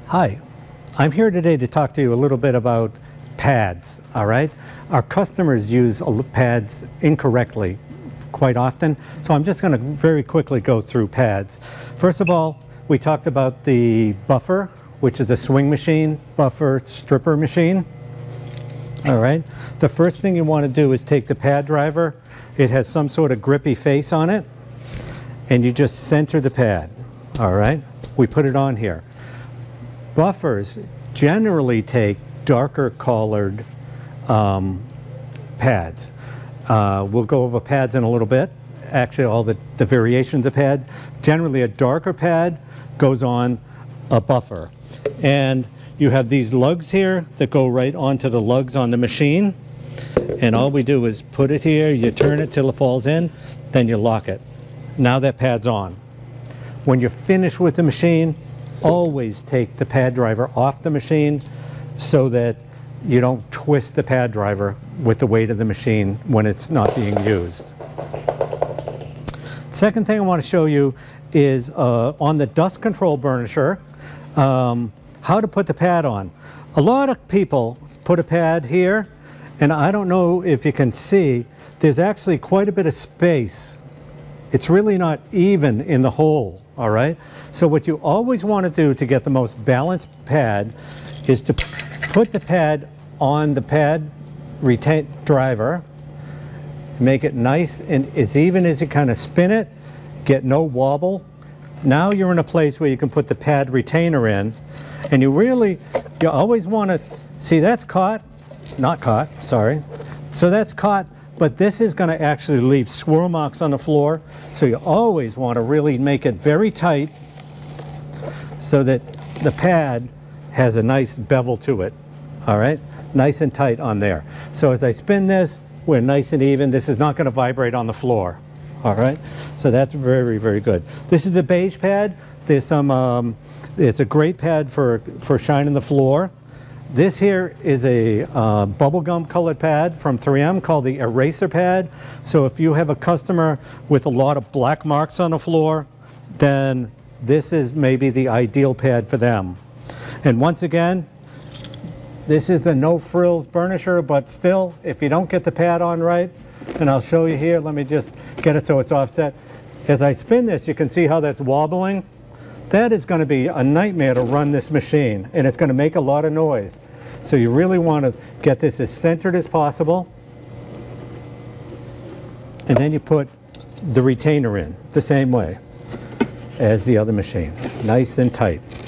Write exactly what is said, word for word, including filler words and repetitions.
Hi, I'm here today to talk to you a little bit about pads, all right? Our customers use pads incorrectly quite often, so I'm just going to very quickly go through pads. First of all, we talked about the buffer, which is a swing machine, buffer stripper machine. All right, the first thing you want to do is take the pad driver. It has some sort of grippy face on it, and you just center the pad. All right, we put it on here. Buffers generally take darker colored um, pads. Uh, we'll go over pads in a little bit. Actually, all the, the variations of pads. Generally, a darker pad goes on a buffer. And you have these lugs here that go right onto the lugs on the machine. And all we do is put it here, you turn it till it falls in, then you lock it. Now that pad's on. When you're finished with the machine, always take the pad driver off the machine so that you don't twist the pad driver with the weight of the machine when it's not being used. Second thing I want to show you is uh, on the dust control burnisher, um, how to put the pad on. A lot of people put a pad here, and I don't know if you can see, there's actually quite a bit of space. It's really not even in the hole, all right? So what you always want to do to get the most balanced pad is to put the pad on the pad retain driver, make it nice and as even as you kind of spin it, get no wobble. Now you're in a place where you can put the pad retainer in, and you really, you always want to, see that's caught, not caught, sorry. So that's caught, but this is going to actually leave swirl marks on the floor, so you always want to really make it very tight so that the pad has a nice bevel to it, all right? Nice and tight on there. So as I spin this, we're nice and even. This is not going to vibrate on the floor, all right? So that's very, very good. This is the beige pad. There's some, um, it's a great pad for, for shining the floor. This here is a uh, bubblegum colored pad from three M called the eraser pad. So if you have a customer with a lot of black marks on the floor, then this is maybe the ideal pad for them. And once again, this is the no frills burnisher, but still, if you don't get the pad on right, and I'll show you here, let me just get it so it's offset. As I spin this, you can see how that's wobbling. That is going to be a nightmare to run this machine, and it's going to make a lot of noise. So you really want to get this as centered as possible. And then you put the retainer in the same way as the other machine, nice and tight.